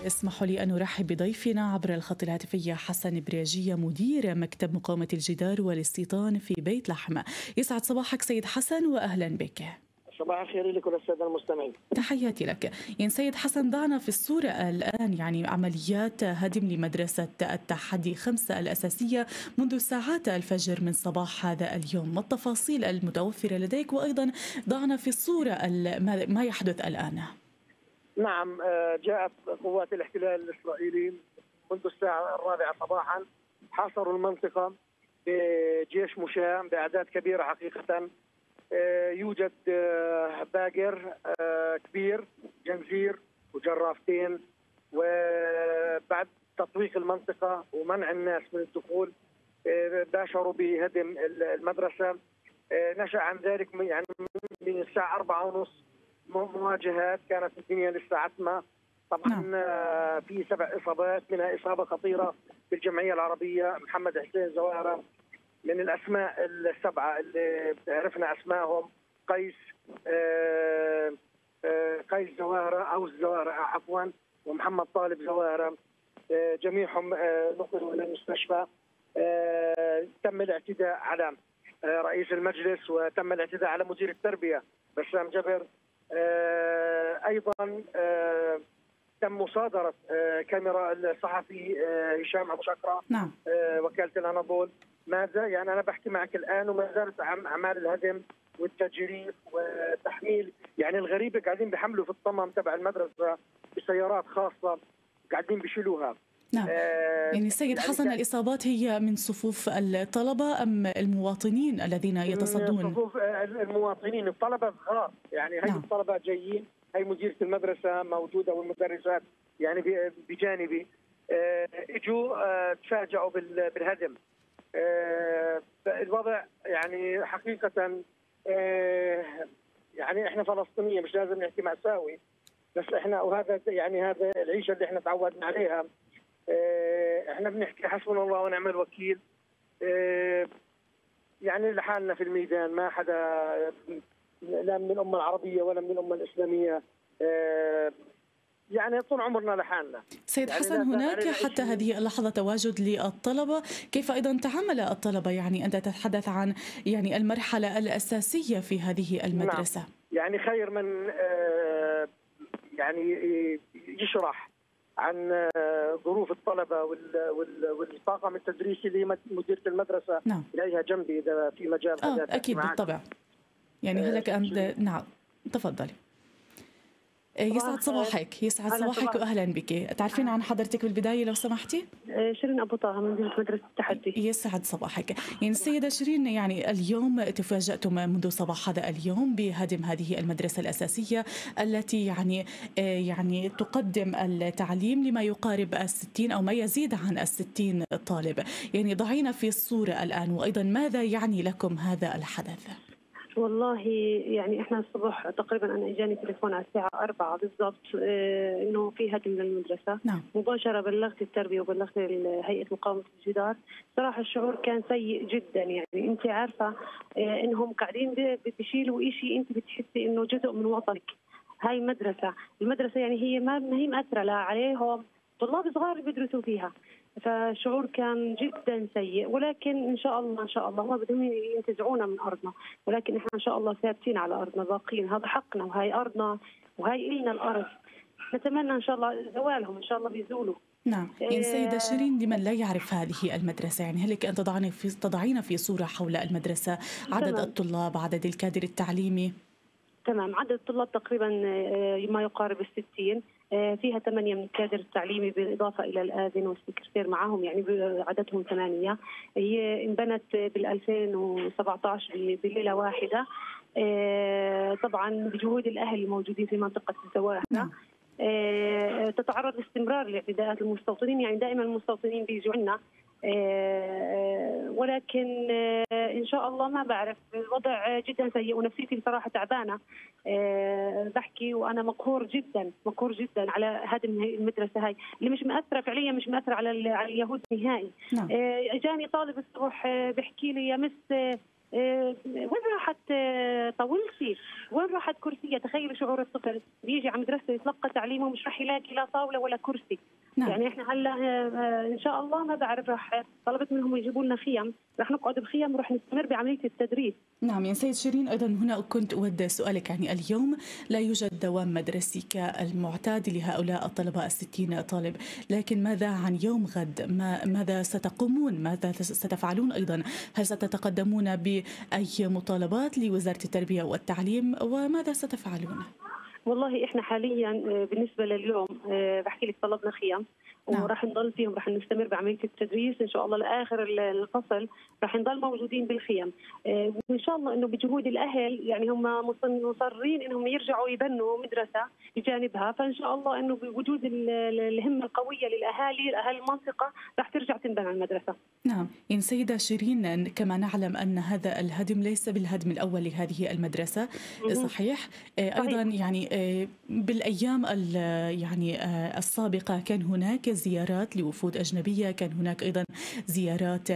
اسمحوا لي أن أرحب بضيفنا عبر الخط الهاتفي حسن بريجية مدير مكتب مقاومة الجدار والاستيطان في بيت لحم. يسعد صباحك سيد حسن وأهلا بك. صباح الخير لكل السادة المستمعين. تحياتي لك. سيد حسن ضعنا في الصورة الآن عمليات هدم لمدرسة التحدي 5 الأساسية منذ ساعات الفجر من صباح هذا اليوم، ما التفاصيل المتوفرة لديك؟ وأيضا ضعنا في الصورة ما يحدث الآن. نعم، جاءت قوات الاحتلال الإسرائيلي منذ الساعة 4 صباحا، حاصروا المنطقة بجيش مشاة بأعداد كبيرة حقيقة. يوجد باجر كبير، جنزير وجرافتين، وبعد تطويق المنطقة ومنع الناس من الدخول باشروا بهدم المدرسة. نشأ عن ذلك من الساعة 4:30 مواجهات، كانت الدنيا لسه عتمة. طبعا في 7 إصابات، منها إصابة خطيرة في الجمعية العربية محمد حسين زوارة. من الأسماء ال7 اللي عرفنا أسمائهم قيس زوارة أو الزوارة عفوا، ومحمد طالب زوارة، جميعهم نقلوا إلى المستشفى. تم الاعتداء على رئيس المجلس، وتم الاعتداء على مدير التربية بسام جبر. أيضا تم مصادرة كاميرا الصحفي هشام أبو شكرة. نعم. وكالة الأناضول. ماذا أنا بحكي معك الآن وما زالت أعمال الهدم والتجريف وتحميل. الغريبة قاعدين بيحملوا في الطمم تبع المدرسة بسيارات خاصة، قاعدين بيشيلوها. نعم. السيد حسن، الإصابات هي من صفوف الطلبة أم المواطنين الذين يتصدون؟ من صفوف المواطنين، الطلبة صغار. هاي نعم. الطلبة جايين، هاي مديرة المدرسة موجودة والمدرسات بجانبي. اجوا تفاجئوا بالهدم. الوضع حقيقة احنا فلسطينيين، مش لازم نحكي مأساوي، بس احنا وهذا هذا العيشة اللي احنا تعودنا عليها. احنا بنحكي حسبنا الله ونعم الوكيل. لحالنا في الميدان، ما حدا لا من الأمة العربية ولا من الأمة الإسلامية. طول عمرنا لحالنا. سيد حسن، هناك حتى هذه اللحظة تواجد للطلبة، كيف أيضا تعامل الطلبة؟ أنت تتحدث عن المرحلة الأساسية في هذه المدرسة. نعم. خير من يشرح عن ظروف الطلبة والطاقم التدريسي اللي مديرة المدرسة. نعم. إليها جنبي إذا في مجال. أكيد بالطبع. هلك أنت. نعم، تفضلي. يسعد صباحك. يسعد صباحك وأهلا بك. تعرفين عن حضرتك بالبداية لو سمحتي؟ شيرين أبو طه من مدرسة التحدي. يسعد صباحك. السيدة شيرين، اليوم تفاجأتم منذ صباح هذا اليوم بهدم هذه المدرسة الأساسية التي تقدم التعليم لما يقارب 60 أو ما يزيد عن 60 طالب. ضعينا في الصورة الآن، وأيضا ماذا يعني لكم هذا الحدث؟ والله احنا الصبح تقريبا انا اجاني تليفون على الساعه 4 بالضبط انه في هدم للمدرسه. نعم. مباشره بلغت التربيه وبلغت هيئه مقاومه الجدار. صراحه الشعور كان سيء جدا. انت عارفه انهم قاعدين بيشيلوا شيء انت بتحسي انه جزء من وطنك. هاي المدرسه هي ما هي مأثره لا عليهم، طلاب صغار بيدرسوا فيها. فالشعور كان جدا سيء، ولكن ان شاء الله ما بدهم ينتزعونا من ارضنا، ولكن احنا ان شاء الله ثابتين على ارضنا باقين. هذا حقنا وهي ارضنا وهي إلنا الارض. نتمنى ان شاء الله زوالهم، ان شاء الله بيزولوا. نعم. سيدة شيرين، لمن لا يعرف هذه المدرسة، هل لك أن تضعين في صورة حول المدرسة؟ عدد تمام. الطلاب، عدد الكادر التعليمي؟ تمام. عدد الطلاب تقريبا ما يقارب 60. فيها 8 من الكادر التعليمي بالإضافة إلى الآذن والسكرتير معهم، عددهم 8. هي انبنت بال2017 بليلة واحدة، طبعا بجهود الأهل الموجودين في منطقة الزواهرة. نعم. تتعرض لاستمرار لاعتداءات المستوطنين. دائما المستوطنين بيجوا عنا، ولكن إن شاء الله ما بعرف، الوضع جدا سيء ونفسيتي بصراحة تعبانة. بحكي وأنا مقهور جدا على هدم المدرسة هاي اللي مش مأثرة فعليا، مش مأثرة على اليهود نهائي. نعم. اجاني طالب الصبح بحكي لي يا مس وين راح راحت طاولتي؟ وين راحت كرسية؟ تخيلوا شعور الطفل بيجي على مدرسة يتلقى تعليمه مش راح يلاقي لا طاولة ولا كرسي. نعم. يعني احنا هلا ان شاء الله ما بعرف، راح طلبت منهم يجيبوا لنا خيم، راح نقعد بخيم وراح نستمر بعمليه التدريس. نعم يا سيد شيرين، أيضا هنا كنت أود سؤالك، يعني اليوم لا يوجد دوام مدرسي كالمعتاد لهؤلاء الطلبة 60 طالب، لكن ماذا عن يوم غد؟ ماذا ستقومون؟ ماذا ستفعلون أيضا؟ هل ستتقدمون بأي مطالبات لوزارة التربية والتعليم وماذا ستفعلون؟ والله احنا حاليا بالنسبه لليوم بحكي لك طلبنا خيام نعم. وراح نضل فيهم، راح نستمر بعمليه التدريس ان شاء الله لاخر الفصل، راح نضل موجودين بالخيم. وان شاء الله انه بجهود الاهل، يعني هم مصرين انهم يرجعوا يبنوا مدرسه بجانبها، فان شاء الله انه بوجود الهمه القويه للاهالي، اهالي المنطقه، راح ترجع تنبنى المدرسه. نعم، يعني سيدة شيرين، كما نعلم أن هذا الهدم ليس بالهدم الأول لهذه المدرسة، صحيح؟ أيضا يعني بالأيام يعني السابقة كان هناك زيارات لوفود أجنبية، كان هناك أيضا زيارات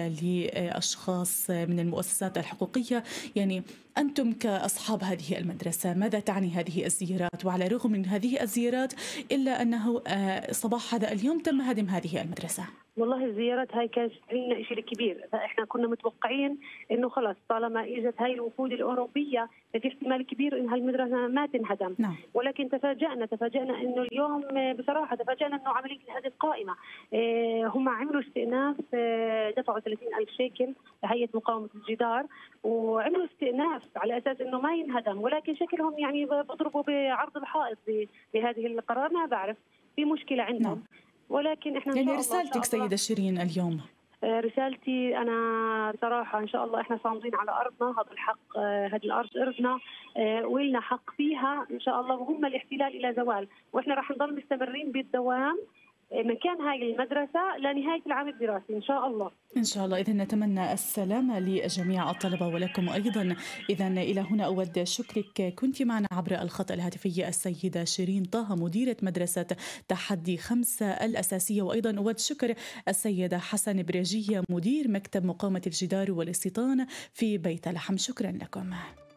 لأشخاص من المؤسسات الحقوقية، يعني أنتم كأصحاب هذه المدرسة ماذا تعني هذه الزيارات؟ وعلى الرغم من هذه الزيارات إلا أنه صباح هذا اليوم تم هدم هذه المدرسة. والله الزيارات هاي كانت لنا شيء كبير، فاحنا كنا متوقعين انه خلص طالما اجت هاي الوفود الاوروبيه في احتمال كبير ان هالمدرسه ما تنهدم. نعم. ولكن تفاجأنا انه اليوم بصراحه تفاجأنا انه عمليه الهدم قائمه. هم عملوا استئناف، دفعوا 30,000 شيكل لهيئه مقاومه الجدار، وعملوا استئناف على اساس انه ما ينهدم، ولكن شكلهم يعني بيضربوا بعرض الحائط بهذه القرار، ما بعرف في مشكله عندهم. نعم. ولكن احنا يعني رسالتك سيدة شيرين اليوم؟ رسالتي أنا بصراحة إن شاء الله إحنا صامدين على أرضنا، هذا الحق، هذه الأرض أرضنا ولنا حق فيها إن شاء الله، وهم الاحتلال إلى زوال، وإحنا راح نضل مستمرين بالدوام مكان هاي المدرسة لنهاية العام الدراسي إن شاء الله. إن شاء الله. إذن نتمنى السلامة لجميع الطلبة ولكم أيضا. إذن إلى هنا أود شكرك، كنت معنا عبر الخط الهاتفي السيدة شيرين طه مديرة مدرسة تحدي 5 الأساسية، وأيضا أود شكر السيدة حسن بريجية مدير مكتب مقاومة الجدار والاستيطان في بيت لحم. شكرا لكم.